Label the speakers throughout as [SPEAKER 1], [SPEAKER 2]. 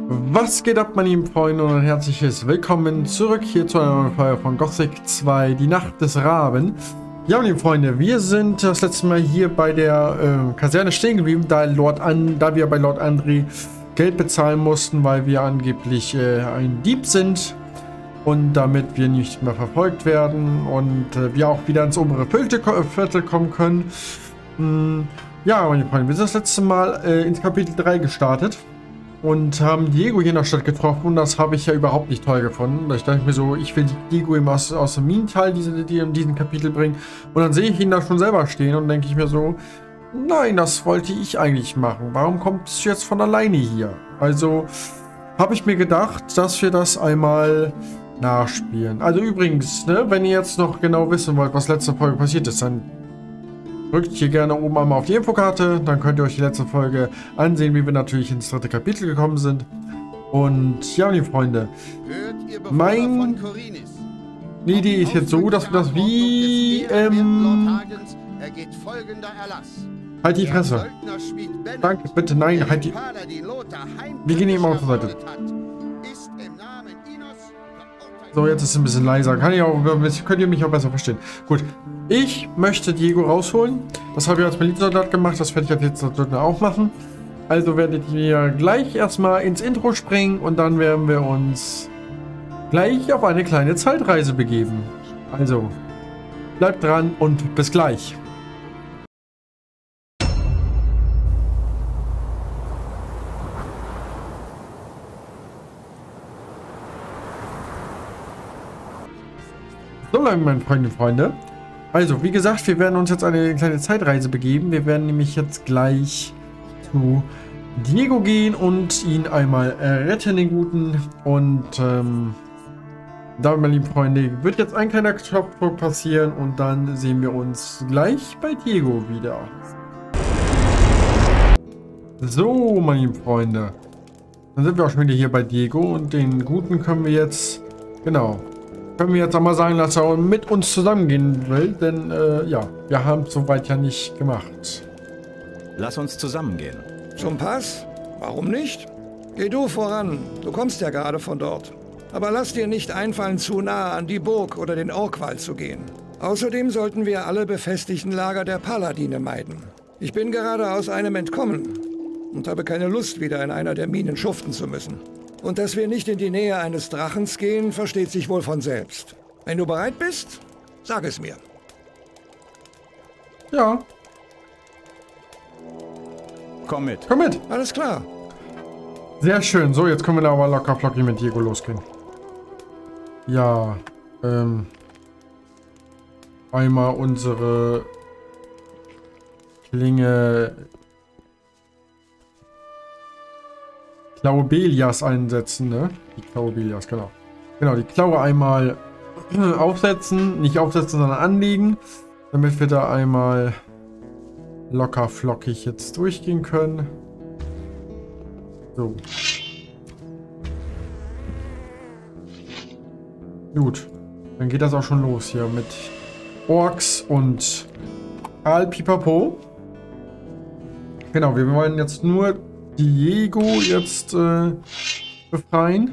[SPEAKER 1] Was geht ab, meine lieben Freunde, und ein herzliches Willkommen zurück hier zu einer neuen Folge von Gothic 2, die Nacht des Raben. Ja, meine lieben Freunde, wir sind das letzte Mal hier bei der Kaserne stehen geblieben, da wir bei Lord Andri Geld bezahlen mussten, weil wir angeblich ein Dieb sind und damit wir nicht mehr verfolgt werden und wir auch wieder ins obere Viertel kommen können. Ja, meine Freunde, wir sind das letzte Mal ins Kapitel 3 gestartet und haben Diego hier in der Stadt getroffen und das habe ich ja überhaupt nicht toll gefunden. Ich dachte mir so, ich will Diego immer aus dem Minental in diesen Kapitel bringen und dann sehe ich ihn da schon selber stehen und denke ich mir so, nein, das wollte ich eigentlich machen. Warum kommt es jetzt von alleine hier? Also habe ich mir gedacht, dass wir das einmal nachspielen. Also übrigens, ne, wenn ihr jetzt noch genau wissen wollt, was letzte Folge passiert ist, dann drückt hier gerne oben einmal auf die Infokarte, dann könnt ihr euch die letzte Folge ansehen, wie wir natürlich ins dritte Kapitel gekommen sind. Und ja, liebe Freunde, meine Idee ist jetzt so, dass wir das wie, halt die Fresse. Danke, bitte, nein, halt die... Wir gehen eben auf die Seite. So, jetzt ist es ein bisschen leiser. Könnt ihr mich auch besser verstehen. Gut. Ich möchte Diego rausholen. Das habe ich als Milizsoldat gemacht. Das werde ich jetzt auch machen. Also werdet ihr gleich erstmal ins Intro springen und dann werden wir uns gleich auf eine kleine Zeitreise begeben. Also, bleibt dran und bis gleich. So lange, meine Freunde. Also, wie gesagt, wir werden uns jetzt eine kleine Zeitreise begeben. Wir werden nämlich jetzt gleich zu Diego gehen und ihn einmal retten, den Guten. Und damit, meine lieben Freunde, wird jetzt ein kleiner Knopfdruck passieren und dann sehen wir uns gleich bei Diego wieder. So, meine lieben Freunde. Dann sind wir auch schon wieder hier bei Diego und den Guten können wir jetzt, genau, können wir jetzt einmal sagen, dass er mit uns zusammengehen will, denn ja, wir haben es soweit ja nicht gemacht.
[SPEAKER 2] Lass uns zusammengehen.
[SPEAKER 3] Zum Pass? Warum nicht? Geh du voran, du kommst ja gerade von dort. Aber lass dir nicht einfallen, zu nah an die Burg oder den Orkwall zu gehen. Außerdem sollten wir alle befestigten Lager der Paladine meiden. Ich bin gerade aus einem entkommen und habe keine Lust, wieder in einer der Minen schuften zu müssen. Und dass wir nicht in die Nähe eines Drachens gehen, versteht sich wohl von selbst. Wenn du bereit bist, sag es mir.
[SPEAKER 1] Ja.
[SPEAKER 2] Komm mit.
[SPEAKER 1] Komm mit.
[SPEAKER 3] Alles klar.
[SPEAKER 1] Sehr schön. So, jetzt können wir da aber locker flockig mit Diego losgehen. Ja, einmal unsere Klinge Klaubelias einsetzen, ne? Die Klaubelias, genau. Genau, die Klaue einmal aufsetzen, nicht aufsetzen, sondern anlegen, damit wir da einmal locker flockig jetzt durchgehen können. So. Gut, dann geht das auch schon los hier mit Orks und Pipapo. Genau, wir wollen jetzt nur Diego jetzt befreien.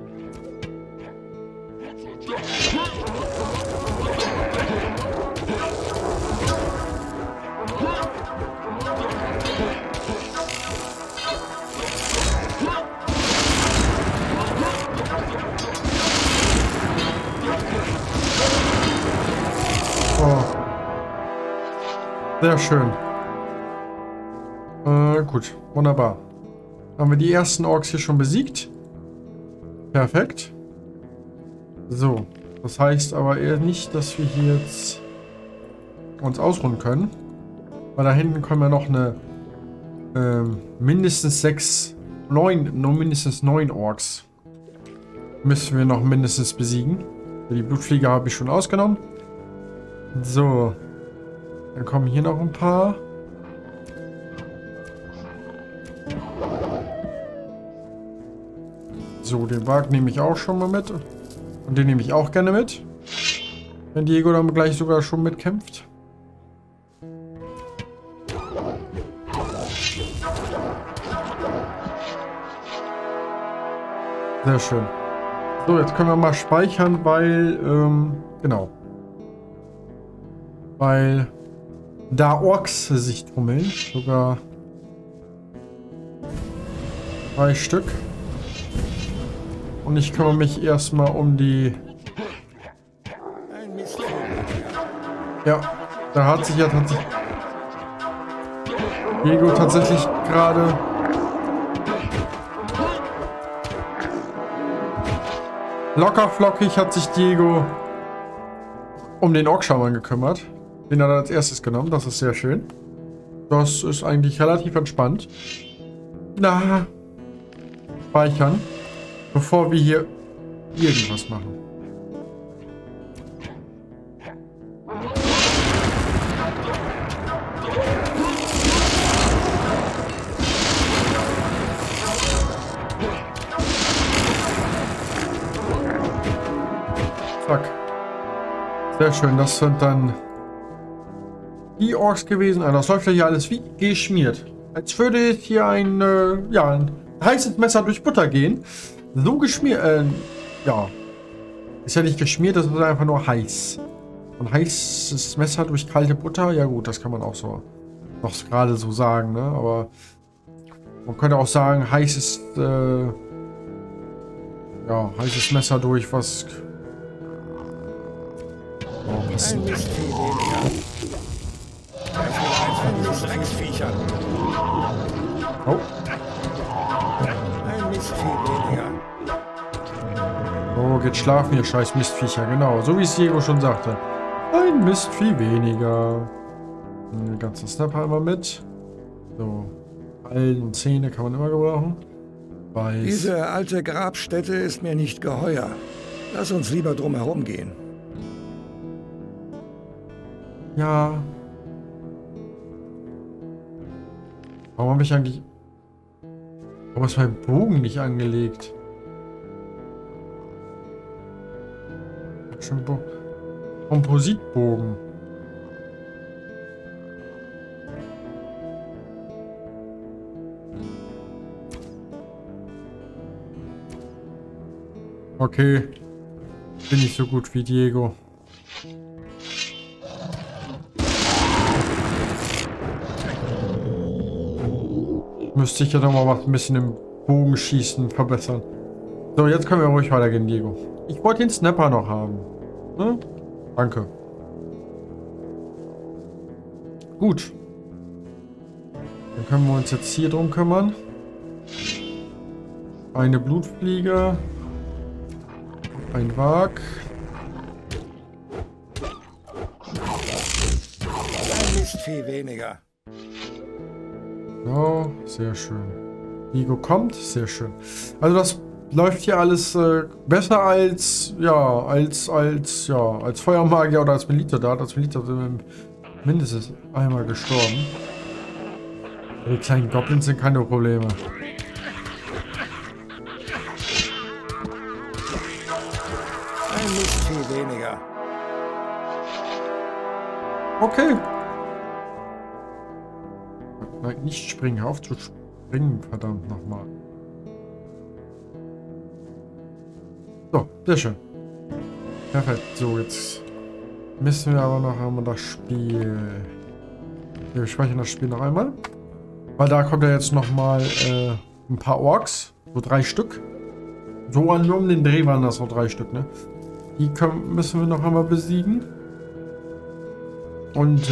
[SPEAKER 1] Oh. Sehr schön. Gut, wunderbar. Haben wir die ersten Orks hier schon besiegt. Perfekt. So, das heißt aber eher nicht, dass wir hier jetzt uns ausruhen können. Weil da hinten kommen ja noch eine mindestens 9 Orks. Müssen wir noch mindestens besiegen. Die Blutfliege habe ich schon ausgenommen. So. Dann kommen hier noch ein paar. So, den Wagen nehme ich auch schon mal mit. Und den nehme ich auch gerne mit. Wenn Diego dann gleich sogar schon mitkämpft. Sehr schön. So, jetzt können wir mal speichern, weil, genau. Weil da Orks sich tummeln. Sogar 3 Stück. Und ich kümmere mich erstmal um die... Ja, da hat sich ja tatsächlich... Diego tatsächlich gerade... Lockerflockig hat sich Diego um den Orkschaman gekümmert. Den hat er als erstes genommen, das ist sehr schön. Das ist eigentlich relativ entspannt. Na, speichern, bevor wir hier irgendwas machen. Zack. Sehr schön, das sind dann die Orks gewesen. Also das läuft ja hier alles wie geschmiert. Als würde hier ein, ja, ein heißes Messer durch Butter gehen. So geschmiert, ja. Ist ja nicht geschmiert, das ist einfach nur heiß. Ein heißes Messer durch kalte Butter, ja gut, das kann man auch so noch gerade so sagen, ne? Aber man könnte auch sagen, heißes, ja, heißes Messer durch was... Oh, was
[SPEAKER 3] Ein Mistvieh weniger. Drecksviecher.
[SPEAKER 1] Oh.
[SPEAKER 3] Ein Mistvieh weniger.
[SPEAKER 1] Oh, geht schlafen, ihr scheiß Mistviecher. Genau, so wie es Diego schon sagte. Ein Mistvieh weniger. Ein ganzer Snapper immer mit. So. Allen und Zähne kann man immer gebrauchen. Weiß.
[SPEAKER 3] Diese alte Grabstätte ist mir nicht geheuer. Lass uns lieber drum herum gehen.
[SPEAKER 1] Ja. Warum habe ich eigentlich... Warum ist mein Bogen nicht angelegt? Schon Kompositbogen. Okay. Bin nicht so gut wie Diego. Müsste ich ja doch mal was ein bisschen im Bogenschießen verbessern. So, jetzt können wir ruhig weitergehen, Diego. Ich wollte den Snapper noch haben. Ne? Danke. Gut. Dann können wir uns jetzt hier drum kümmern. Eine Blutfliege. Ein Wag.
[SPEAKER 3] Ein Mistvieh weniger.
[SPEAKER 1] Genau, sehr schön. Diego kommt, sehr schön. Also das läuft hier alles besser als, ja, als Feuermagier oder als Militär. Als Militär sind wir mindestens einmal gestorben. Die kleinen Goblins sind keine Probleme.
[SPEAKER 3] Ein Mistvieh weniger.
[SPEAKER 1] Okay. Nein, nicht springen. Hör auf zu springen, verdammt nochmal. So, sehr schön. Perfekt. So, jetzt müssen wir aber noch einmal das Spiel... Wir speichern das Spiel noch einmal. Weil da kommt ja jetzt nochmal ein paar Orks. So 3 Stück. So nur um den Dreh waren das noch 3 Stück, ne? Die müssen wir noch einmal besiegen. Und,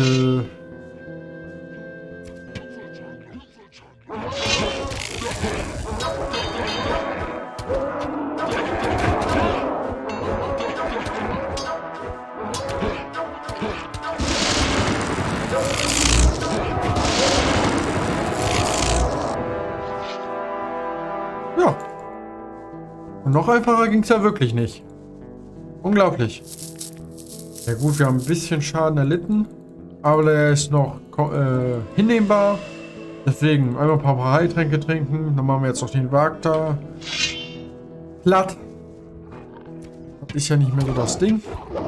[SPEAKER 1] ja. Und noch einfacher ging es ja wirklich nicht. Unglaublich. Ja gut, wir haben ein bisschen Schaden erlitten. Aber der ist noch hinnehmbar. Deswegen einmal ein paar Heiltränke trinken. Dann machen wir jetzt noch den Wag da. Platt. Das ist ja nicht mehr so das Ding.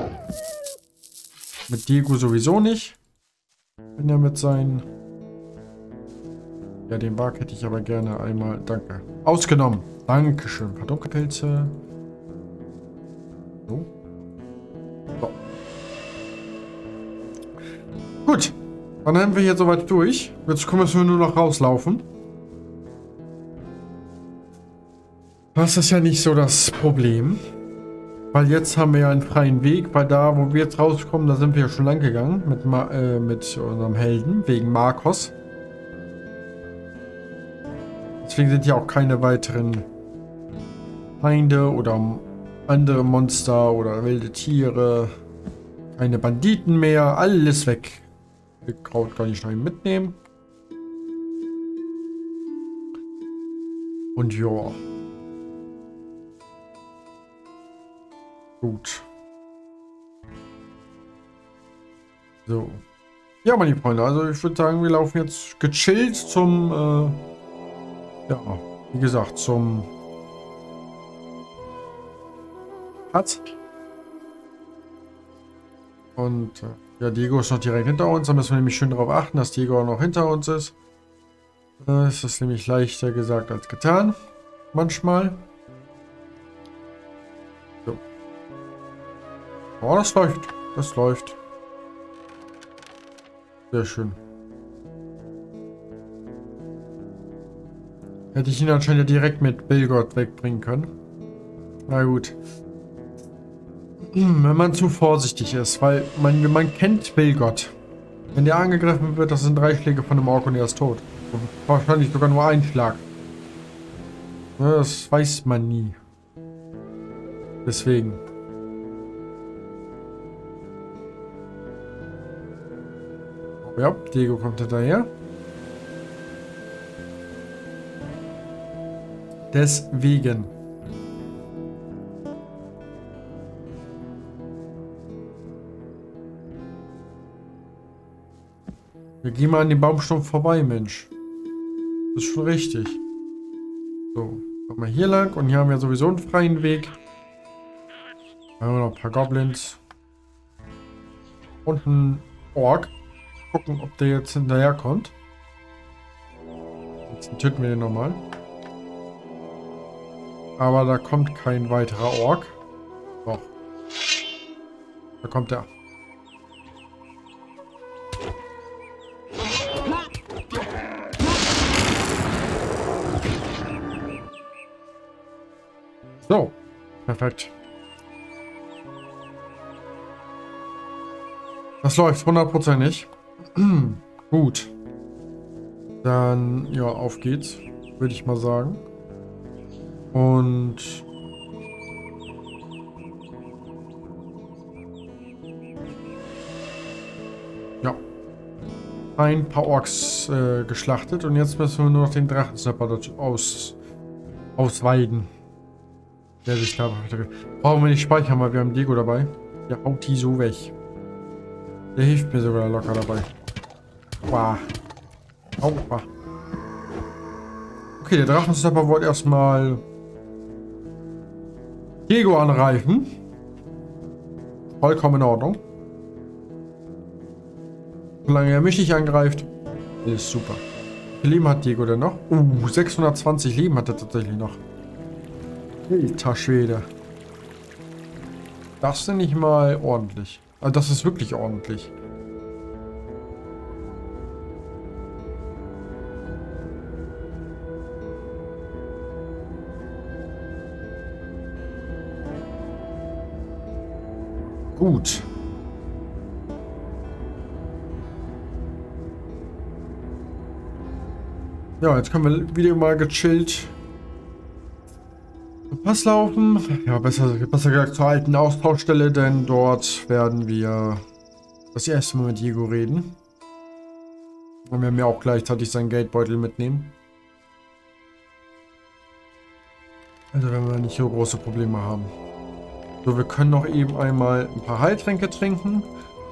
[SPEAKER 1] Mit Diego sowieso nicht. Wenn er mit seinen... Ja, den Wag hätte ich aber gerne einmal... Danke. Ausgenommen. Dankeschön. Verdunkelpilze. So. So. Gut. Dann haben wir hier soweit durch. Jetzt können wir nur noch rauslaufen. Das ist ja nicht so das Problem. Weil jetzt haben wir ja einen freien Weg. Weil da, wo wir jetzt rauskommen, da sind wir ja schon lang gegangen. Mit unserem Helden. Wegen Marcos. Deswegen sind ja auch keine weiteren Feinde oder andere Monster oder wilde Tiere. Keine Banditen mehr. Alles weg. Kraut kann ich noch mitnehmen. Und ja. Gut. So. Ja, meine Freunde, also ich würde sagen, wir laufen jetzt gechillt zum, ja, wie gesagt, zum Hut. Und ja, Diego ist noch direkt hinter uns. Da müssen wir nämlich schön darauf achten, dass Diego auch noch hinter uns ist. Das ist nämlich leichter gesagt als getan. Manchmal. So. Oh, das läuft. Das läuft. Sehr schön. Hätte ich ihn anscheinend ja direkt mit Bilgott wegbringen können. Na gut. Wenn man zu vorsichtig ist, weil man kennt Bilgott. Wenn der angegriffen wird, das sind 3 Schläge von einem Ork und er ist tot. Und wahrscheinlich sogar nur ein Schlag. Ja, das weiß man nie. Deswegen. Ja, Diego kommt hinterher. Deswegen. Wir gehen mal an den Baumstumpf vorbei, Mensch. Das ist schon richtig. So, kommen wir hier lang und hier haben wir sowieso einen freien Weg. Da haben wir noch ein paar Goblins. Und ein Ork. Gucken, ob der jetzt hinterher kommt. Jetzt töten wir den nochmal. Aber da kommt kein weiterer Ork. Doch. Da kommt der. So. Perfekt. Das läuft 100%ig. Gut. Dann, ja, auf geht's. Würde ich mal sagen. Und... ja. Ein paar Orks geschlachtet. Und jetzt müssen wir nur noch den Drachensnapper ausweiden. Der sich da... brauchen wir nicht speichern, weil wir haben Diego dabei. Der haut die so weg. Der hilft mir sogar locker dabei. Wow. Aua. Okay, der Drachensnapper wollte erstmal Diego angreifen. Vollkommen in Ordnung. Solange er mich nicht angreift, ist super. Wie viel Leben hat Diego denn noch? 620 Leben hat er tatsächlich noch. Alter Schwede. Das ist nicht mal ordentlich. Also das ist wirklich ordentlich. Gut. Ja, jetzt können wir wieder mal gechillt Pass laufen. Ja, besser gesagt zur alten Austauschstelle, denn dort werden wir das erste Mal mit Diego reden. Und wir werden ja auch gleichzeitig seinen Geldbeutel mitnehmen. Also werden wir nicht so große Probleme haben. So, wir können noch eben einmal ein paar Heiltränke trinken.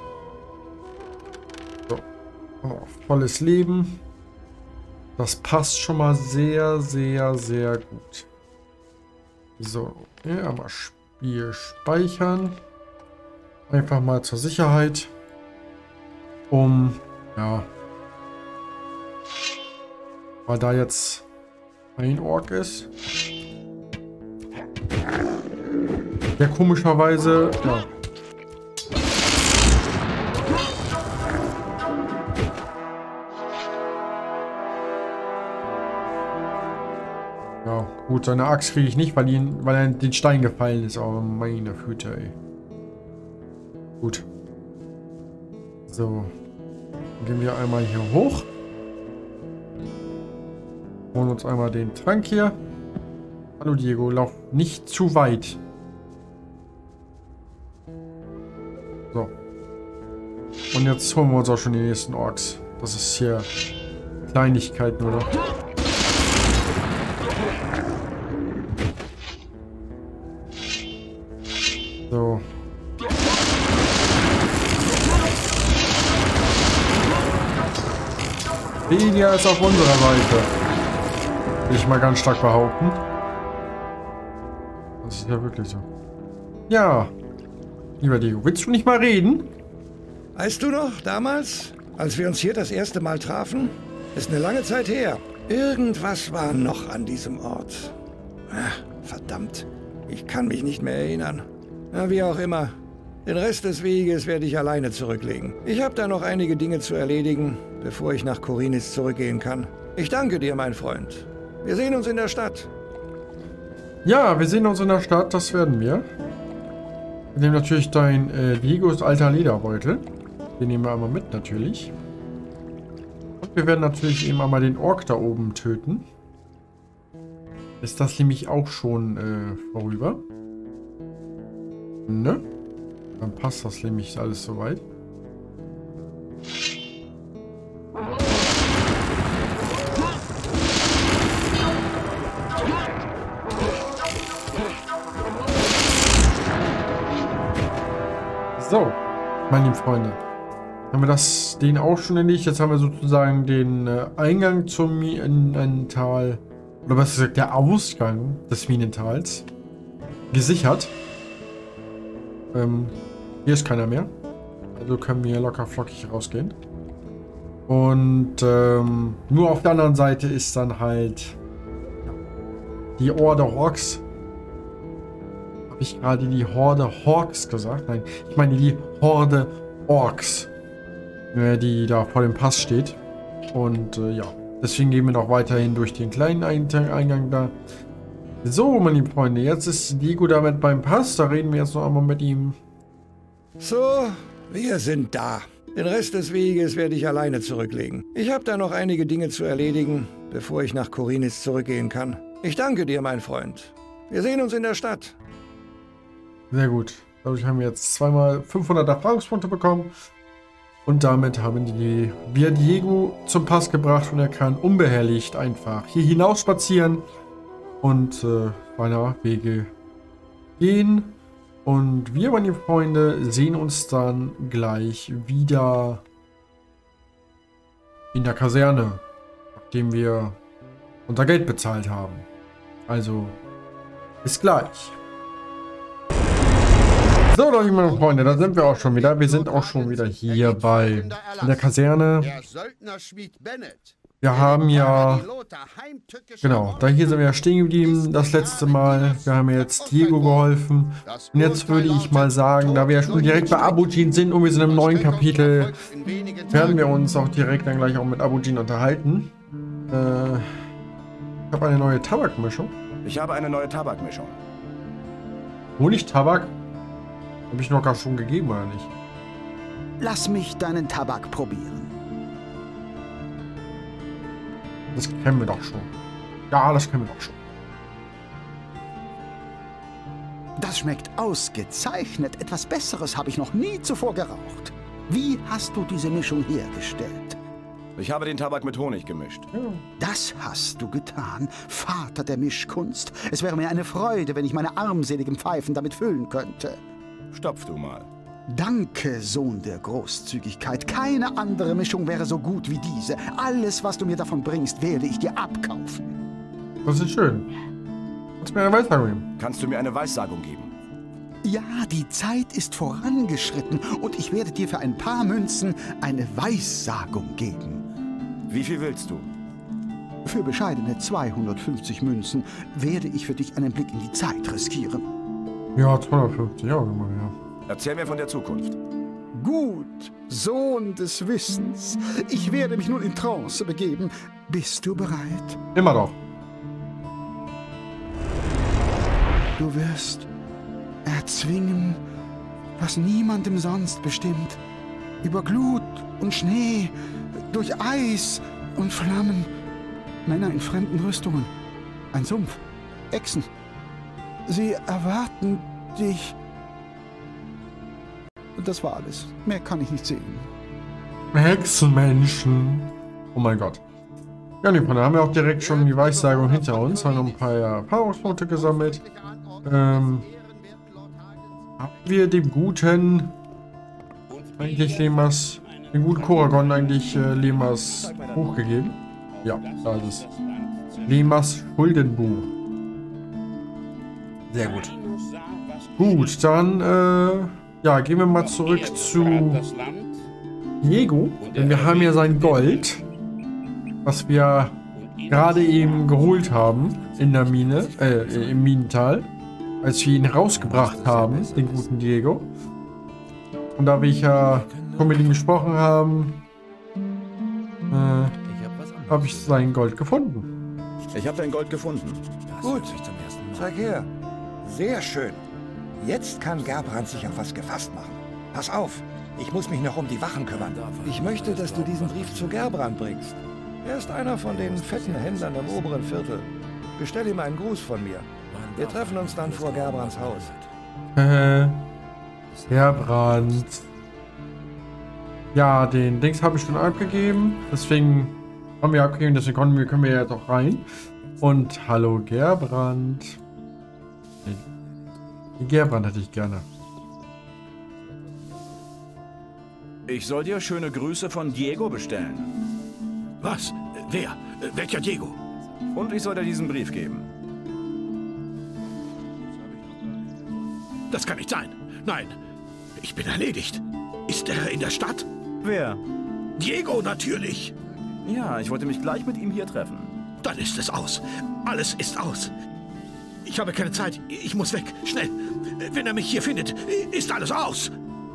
[SPEAKER 1] So, volles Leben. Das passt schon mal sehr, sehr, sehr gut. So, ja, mal Spiel speichern. Einfach mal zur Sicherheit. Ja. Weil da jetzt ein Ork ist. der komischerweise... Ja. Ja, gut, seine Axt kriege ich nicht, weil er in den Stein gefallen ist. Aber meine Güte, ey. Gut. So. Dann gehen wir einmal hier hoch. Holen uns einmal den Trank hier. Hallo Diego, lauf nicht zu weit. So. Und jetzt holen wir uns auch schon die nächsten Orks. Das ist hier Kleinigkeit nur noch. So. Weniger ist auf unserer Seite. Will ich mal ganz stark behaupten. Das ist ja wirklich so. Ja. Lieber Diego, willst du nicht mal reden?
[SPEAKER 3] Weißt du noch, damals, als wir uns hier das erste Mal trafen? Ist eine lange Zeit her. Irgendwas war noch an diesem Ort. Ach, verdammt. Ich kann mich nicht mehr erinnern. Na, wie auch immer. Den Rest des Weges werde ich alleine zurücklegen. Ich habe da noch einige Dinge zu erledigen, bevor ich nach Khorinis zurückgehen kann. Ich danke dir, mein Freund. Wir sehen uns in der Stadt.
[SPEAKER 1] Ja, wir sehen uns in der Stadt, das werden wir. Wir nehmen natürlich dein Diegos alter Lederbeutel. Den nehmen wir einmal mit, natürlich. Und wir werden natürlich eben einmal den Ork da oben töten. Ist das nämlich auch schon vorüber? Ne? Dann passt das nämlich alles soweit. So, meine lieben Freunde. Haben wir den auch schon erledigt. Jetzt haben wir sozusagen den Eingang zum Minental, oder was ist der Ausgang des Minentals gesichert. Hier ist keiner mehr. Also können wir locker flockig rausgehen. Und nur auf der anderen Seite ist dann halt die Horde Orks. Habe ich gerade die Horde Orks gesagt? Nein, ich meine die Horde Orks. Die da vor dem Pass steht. Und ja, deswegen gehen wir noch weiterhin durch den kleinen Eingang da. So, meine lieben Freunde, jetzt ist Diego damit beim Pass. Da reden wir jetzt noch einmal mit ihm.
[SPEAKER 3] So, wir sind da. Den Rest des Weges werde ich alleine zurücklegen. Ich habe da noch einige Dinge zu erledigen, bevor ich nach Khorinis zurückgehen kann. Ich danke dir, mein Freund. Wir sehen uns in der Stadt.
[SPEAKER 1] Sehr gut. Dadurch haben wir jetzt zweimal 500 Erfahrungspunkte bekommen. Und damit haben wir Diego zum Pass gebracht und er kann unbehelligt einfach hier hinaus spazieren und seiner Wege gehen. Und wir, meine Freunde, sehen uns dann gleich wieder in der Kaserne, nachdem wir unser Geld bezahlt haben. Also, bis gleich. So, Leute, meine Freunde, da sind wir auch schon wieder. Wir sind auch schon wieder hier in der Kaserne. Wir haben ja, genau, da hier sind wir ja stehen geblieben das letzte Mal. Wir haben jetzt Diego geholfen. Und jetzt würde ich mal sagen, da wir ja schon direkt bei Abujin sind und wir sind im neuen Kapitel, werden wir uns auch direkt dann gleich auch mit Abujin unterhalten. Ich habe eine neue Tabakmischung.
[SPEAKER 2] Ich habe eine neue Tabakmischung.
[SPEAKER 1] Honigtabak? Habe ich noch gar schon gegeben, oder nicht?
[SPEAKER 4] Lass mich deinen Tabak probieren.
[SPEAKER 1] Das kennen wir doch schon. Ja, das kennen wir doch schon.
[SPEAKER 4] Das schmeckt ausgezeichnet. Etwas Besseres habe ich noch nie zuvor geraucht. Wie hast du diese Mischung hergestellt?
[SPEAKER 2] Ich habe den Tabak mit Honig gemischt.
[SPEAKER 1] Ja.
[SPEAKER 4] Das hast du getan, Vater der Mischkunst. Es wäre mir eine Freude, wenn ich meine armseligen Pfeifen damit füllen könnte.
[SPEAKER 2] Stopf du mal.
[SPEAKER 4] Danke, Sohn der Großzügigkeit. Keine andere Mischung wäre so gut wie diese. Alles, was du mir davon bringst, werde ich dir abkaufen.
[SPEAKER 1] Das ist schön. Kannst du mir eine Weissagung geben?
[SPEAKER 2] Kannst du mir eine Weissagung geben?
[SPEAKER 4] Ja, die Zeit ist vorangeschritten und ich werde dir für ein paar Münzen eine Weissagung geben.
[SPEAKER 2] Wie viel willst du?
[SPEAKER 4] Für bescheidene 250 Münzen werde ich für dich einen Blick in die Zeit riskieren.
[SPEAKER 1] Ja, 250 Euro mal, ja.
[SPEAKER 2] Erzähl mir von der Zukunft.
[SPEAKER 4] Gut, Sohn des Wissens. Ich werde mich nun in Trance begeben. Bist du bereit?
[SPEAKER 1] Immer doch.
[SPEAKER 4] Du wirst erzwingen, was niemandem sonst bestimmt. Über Glut und Schnee, durch Eis und Flammen. Männer in fremden Rüstungen. Ein Sumpf. Echsen. Sie erwarten dich. Und das war alles. Mehr kann ich nicht sehen.
[SPEAKER 1] Hexenmenschen. Oh mein Gott. Ja, nee, da haben wir auch direkt schon die Weissagung hinter uns. Haben noch ein paar Erfahrungspunkte gesammelt. Haben wir dem guten eigentlich Lemas, den guten Koragon eigentlich Lemas hochgegeben? Ja, da ist es. Lemas Schuldenbuch. Sehr gut. Gut, dann ja, gehen wir mal zurück zu Diego, denn wir haben ja sein Gold, was wir gerade eben geholt haben in der Mine, im Minental, als wir ihn rausgebracht haben, den guten Diego. Und da wir ja schon mit ihm gesprochen haben, habe ich sein Gold gefunden.
[SPEAKER 2] Ich habe dein Gold gefunden.
[SPEAKER 3] Gut, zeig her. Sehr schön. Jetzt kann Gerbrand sich auf was gefasst machen. Pass auf, ich muss mich noch um die Wachen kümmern. Ich möchte, dass du diesen Brief zu Gerbrand bringst. Er ist einer von den fetten Händlern im oberen Viertel. Bestell ihm einen Gruß von mir. Wir treffen uns dann vor Gerbrands Haus.
[SPEAKER 1] Gerbrand. Ja, den Dings habe ich schon abgegeben. Deswegen haben wir abgegeben, deswegen können wir jetzt auch rein. Und hallo Gerbrand. Den Gerbrand hätte ich gerne.
[SPEAKER 2] Ich soll dir schöne Grüße von Diego bestellen.
[SPEAKER 5] Was? Wer? Welcher Diego?
[SPEAKER 2] Und ich soll dir diesen Brief geben.
[SPEAKER 5] Das kann nicht sein. Nein, ich bin erledigt. Ist er in der Stadt?
[SPEAKER 2] Wer?
[SPEAKER 5] Diego natürlich.
[SPEAKER 2] Ja, ich wollte mich gleich mit ihm hier treffen.
[SPEAKER 5] Dann ist es aus. Alles ist aus. Ich habe keine Zeit. Ich muss weg. Schnell. Wenn er mich hier findet, ist alles aus.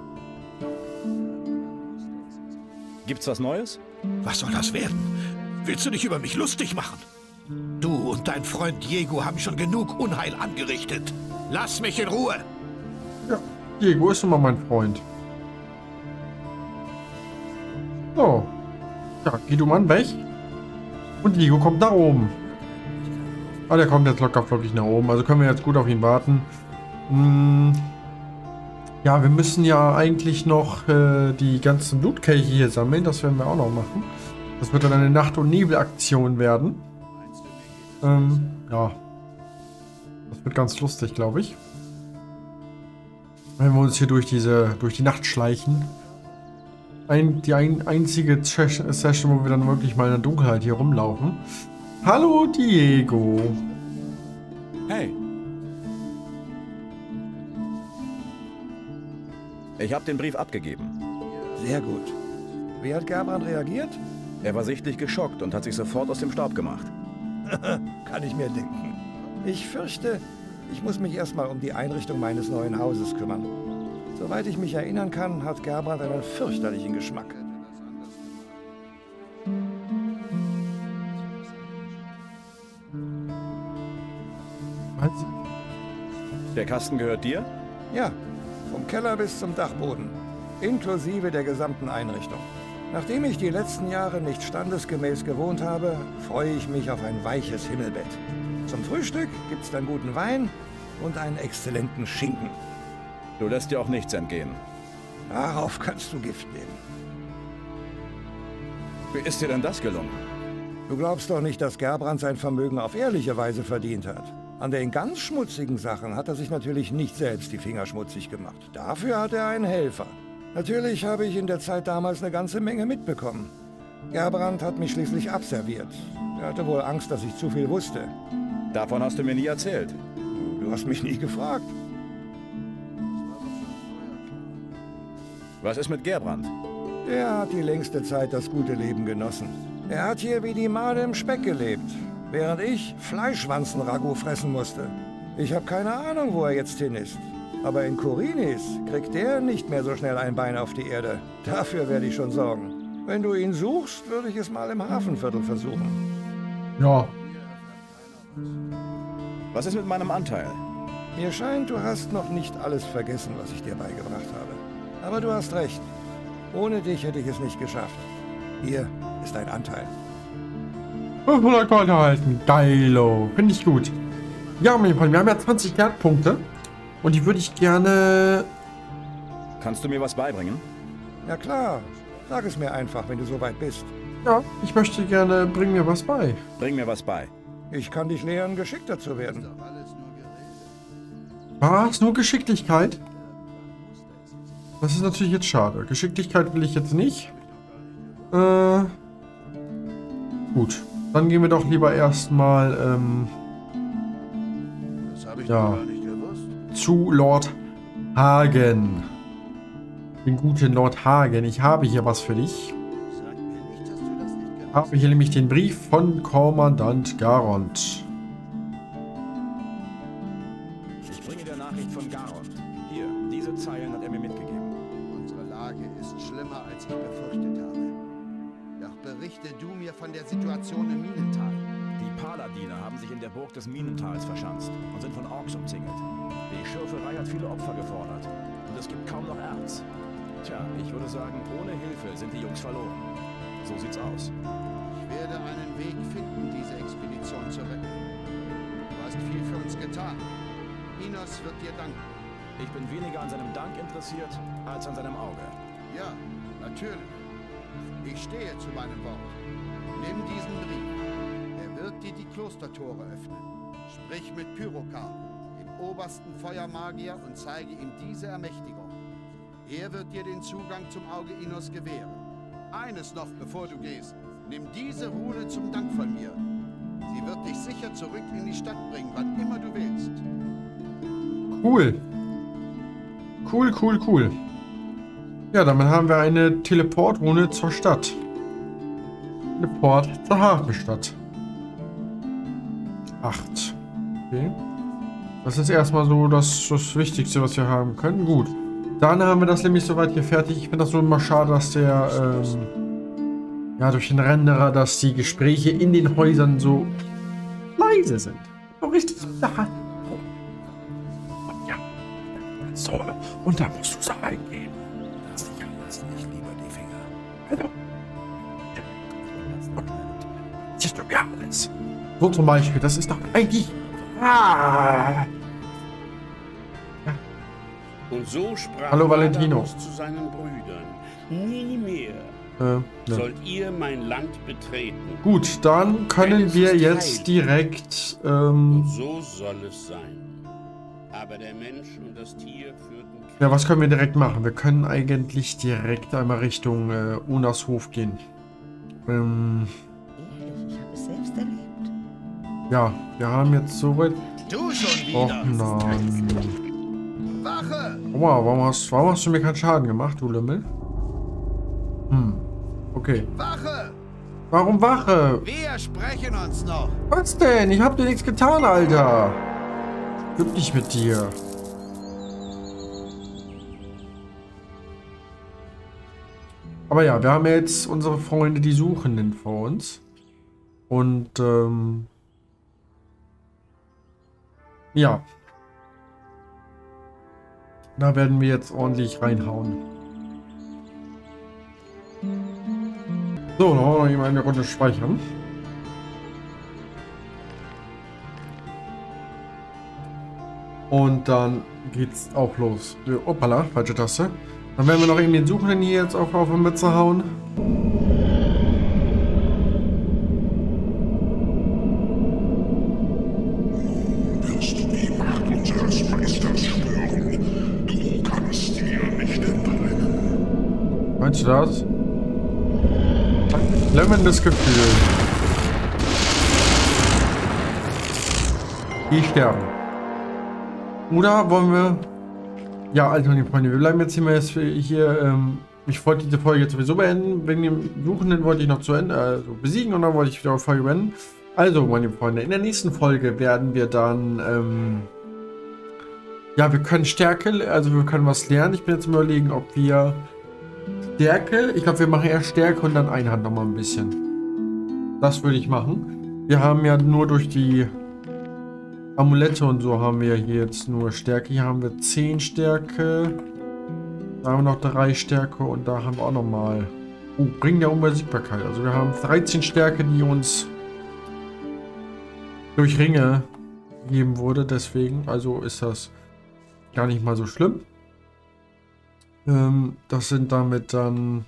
[SPEAKER 2] Gibt's was Neues?
[SPEAKER 5] Was soll das werden? Willst du dich über mich lustig machen? Du und dein Freund Diego haben schon genug Unheil angerichtet. Lass mich in Ruhe.
[SPEAKER 1] Ja, Diego ist immer mein Freund. So. Ja, geh du mal weg. Und Diego kommt nach oben. Ah, der kommt jetzt locker flockig nach oben. Also können wir jetzt gut auf ihn warten. Ja, wir müssen ja eigentlich noch die ganzen Blutkelche hier sammeln. Das werden wir auch noch machen. Das wird dann eine Nacht- und Nebel-Aktion werden. Ja. Das wird ganz lustig, glaube ich. Wenn wir uns hier durch die Nacht schleichen. Die einzige Session, wo wir dann wirklich mal in der Dunkelheit hier rumlaufen. Hallo Diego.
[SPEAKER 2] Hey. Ich habe den Brief abgegeben.
[SPEAKER 3] Sehr gut. Wie hat Gerbrand reagiert?
[SPEAKER 2] Er war sichtlich geschockt und hat sich sofort aus dem Staub gemacht.
[SPEAKER 3] Kann ich mir denken. Ich fürchte, ich muss mich erstmal um die Einrichtung meines neuen Hauses kümmern. Soweit ich mich erinnern kann, hat Gerbrand einen fürchterlichen Geschmack.
[SPEAKER 1] Was?
[SPEAKER 2] Der Kasten gehört dir?
[SPEAKER 3] Ja, vom Keller bis zum Dachboden, inklusive der gesamten Einrichtung. Nachdem ich die letzten Jahre nicht standesgemäß gewohnt habe, freue ich mich auf ein weiches Himmelbett. Zum Frühstück gibt's dann guten Wein und einen exzellenten Schinken.
[SPEAKER 2] Du lässt dir auch nichts entgehen.
[SPEAKER 3] Darauf kannst du Gift nehmen.
[SPEAKER 2] Wie ist dir denn das gelungen?
[SPEAKER 3] Du glaubst doch nicht, dass Gerbrand sein Vermögen auf ehrliche Weise verdient hat. An den ganz schmutzigen Sachen hat er sich natürlich nicht selbst die Finger schmutzig gemacht. Dafür hat er einen Helfer. Natürlich habe ich in der Zeit damals eine ganze Menge mitbekommen. Gerbrand hat mich schließlich abserviert. Er hatte wohl Angst, dass ich zu viel wusste.
[SPEAKER 2] Davon hast du mir nie erzählt.
[SPEAKER 3] Du hast mich nie gefragt.
[SPEAKER 2] Was ist mit Gerbrand?
[SPEAKER 3] Er hat die längste Zeit das gute Leben genossen. Er hat hier wie die Made im Speck gelebt, während ich Fleischwanzen-Ragout fressen musste. Ich habe keine Ahnung, wo er jetzt hin ist. Aber in Korinis kriegt er nicht mehr so schnell ein Bein auf die Erde. Dafür werde ich schon sorgen. Wenn du ihn suchst, würde ich es mal im Hafenviertel versuchen.
[SPEAKER 1] Ja.
[SPEAKER 2] Was ist mit meinem Anteil?
[SPEAKER 3] Mir scheint, du hast noch nicht alles vergessen, was ich dir beigebracht habe. Aber du hast recht. Ohne dich hätte ich es nicht geschafft. Hier ist dein Anteil.
[SPEAKER 1] 500 Gold erhalten. Geilo. Finde ich gut. Ja, mein Freund, wir haben ja 20 Gerdpunkte. Und die würde ich gerne...
[SPEAKER 2] Kannst du mir was beibringen?
[SPEAKER 3] Ja klar. Sag es mir einfach, wenn du soweit bist.
[SPEAKER 1] Ja, ich möchte gerne... Bring mir was bei.
[SPEAKER 2] Bring mir was bei.
[SPEAKER 3] Ich kann dich lehren, geschickter zu werden.
[SPEAKER 1] Was? Nur Geschicklichkeit? Das ist natürlich jetzt schade. Geschicklichkeit will ich jetzt nicht. Gut. Dann gehen wir doch lieber erstmal, ja, zu Lord Hagen. Den guten Lord Hagen. Ich habe hier was für dich. Ich habe hier nämlich den Brief von Kommandant Garond.
[SPEAKER 2] Ich bringe dir Nachricht von Garond. Hier, diese Zeilen hat er mir mitgegeben.
[SPEAKER 6] Unsere Lage ist schlimmer, als ich befürchtet habe. Doch berichte du mir von der Situation im Minental.
[SPEAKER 2] Die Paladiner haben sich in der Burg des Minentals verschanzt und sind von Orks umzingelt. Die Schürferei hat viele Opfer gefordert und es gibt kaum noch Erz. Tja, ich würde sagen, ohne Hilfe sind die Jungs verloren. So sieht's aus.
[SPEAKER 6] Ich werde einen Weg finden, diese Expedition zu retten. Du hast viel für uns getan. Inos wird dir danken.
[SPEAKER 2] Ich bin weniger an seinem Dank interessiert, als an seinem Auge.
[SPEAKER 6] Ja, natürlich. Ich stehe zu meinem Wort. Nimm diesen Brief. Er wird dir die Klostertore öffnen. Sprich mit Pyrokar, dem obersten Feuermagier, und zeige ihm diese Ermächtigung. Er wird dir den Zugang zum Auge Inos gewähren. Eines noch, bevor du gehst. Nimm diese Rune zum Dank von mir. Sie wird dich sicher zurück in die Stadt bringen, wann immer du willst.
[SPEAKER 1] Cool. Cool. Ja, damit haben wir eine Teleportrune zur Stadt. Teleport zur Hafenstadt. 8. Okay. Das ist erstmal so das Wichtigste, was wir haben können. Gut. Dann haben wir das nämlich soweit hier fertig. Ich finde das nur immer schade, dass der, ja, durch den Renderer, dass die Gespräche in den Häusern so leise sind. So richtig da. Ja. So. Und da musst du es eingehen.
[SPEAKER 5] Lass nicht lieber die Finger.
[SPEAKER 1] Also. Siehst du mir alles. So zum Beispiel. Das ist doch eigentlich... Ah.
[SPEAKER 7] Und so sprach
[SPEAKER 1] Hallo, Valentino.
[SPEAKER 7] Adamus zu seinen Brüdern. Nie mehr
[SPEAKER 1] Ja.
[SPEAKER 7] sollt ihr mein Land betreten.
[SPEAKER 1] Gut, dann können
[SPEAKER 7] Denn es
[SPEAKER 1] wir
[SPEAKER 7] ist
[SPEAKER 1] jetzt
[SPEAKER 7] heilig.
[SPEAKER 1] direkt...
[SPEAKER 7] Und so soll es sein. Aber der Mensch und das Tier führten Krieg.
[SPEAKER 1] Ja, was können wir direkt machen? Wir können eigentlich direkt einmal Richtung Onas Hof gehen.
[SPEAKER 8] Ehrlich, ich habe es selbst erlebt.
[SPEAKER 1] Ja, wir haben jetzt soweit...
[SPEAKER 6] Du schon
[SPEAKER 1] Och
[SPEAKER 6] wieder!
[SPEAKER 1] nein.
[SPEAKER 6] Wache!
[SPEAKER 1] Wow, warum hast du mir keinen Schaden gemacht, du Lümmel? Okay.
[SPEAKER 6] Wache!
[SPEAKER 1] Warum Wache?
[SPEAKER 6] Wir sprechen uns noch!
[SPEAKER 1] Was denn? Ich hab dir nichts getan, Alter. Stimmt nicht mit dir. Aber ja, wir haben jetzt unsere Freunde, die Suchenden, vor uns. Und, ja. Da werden wir jetzt ordentlich reinhauen. So, dann wollen wir noch eine Runde speichern. Und dann geht's auch los. Hoppala, falsche Taste. Dann werden wir noch eben den Suchenden hier jetzt auf die Mütze hauen.
[SPEAKER 9] Wirst du die Macht unseres Meisters schwören? Du kannst dir nicht entrinnen.
[SPEAKER 1] Meinst du das? Ein klemmendes Gefühl. Die sterben. Oder wollen wir... Ja, Alter, meine Freunde, wir bleiben jetzt hier, ich wollte diese Folge jetzt sowieso beenden. Wegen dem Suchenden wollte ich noch zu Ende, also besiegen, und dann wollte ich wieder die Folge beenden. Also, meine Freunde, in der nächsten Folge werden wir dann, Ja, wir können Stärke, also wir können was lernen. Ich bin jetzt überlegen, ob wir Stärke, ich glaube, wir machen eher Stärke und dann Einhand nochmal ein bisschen. Das würde ich machen. Wir haben ja nur durch die Amulette und so haben wir hier jetzt nur Stärke. Hier haben wir 10 Stärke. Da haben wir noch 3 Stärke und da haben wir auch nochmal Ring der Unbesiegbarkeit. Also wir haben 13 Stärke, die uns durch Ringe gegeben wurde. Deswegen, also ist das gar nicht mal so schlimm. Das sind damit dann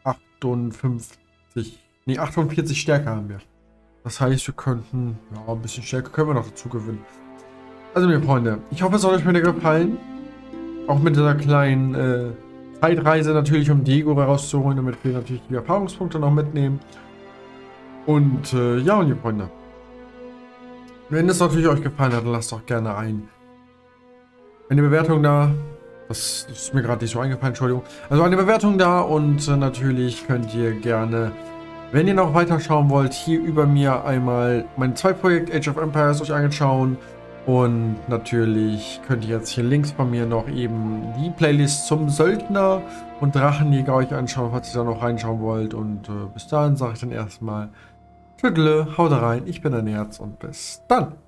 [SPEAKER 1] 48 Stärke haben wir. Das heißt, wir könnten, ja, ein bisschen Stärke können wir noch dazu gewinnen. Also, meine Freunde, ich hoffe, es hat euch wieder gefallen. Auch mit dieser kleinen Zeitreise natürlich, um Diego rauszuholen, damit wir natürlich die Erfahrungspunkte noch mitnehmen. Und ja, meine Freunde, wenn es natürlich euch gefallen hat, dann lasst doch gerne eine Bewertung da. Das ist mir gerade nicht so eingefallen, Entschuldigung. Also eine Bewertung da und natürlich könnt ihr gerne, wenn ihr noch weiter schauen wollt, hier über mir einmal mein Zweitprojekt Age of Empires euch anschauen. Und natürlich könnt ihr jetzt hier links von mir noch eben die Playlist zum Söldner und Drachenjäger euch anschauen, falls ihr da noch reinschauen wollt. Und bis dahin sage ich dann erstmal Tschüss, haut rein, ich bin ein Herz und bis dann.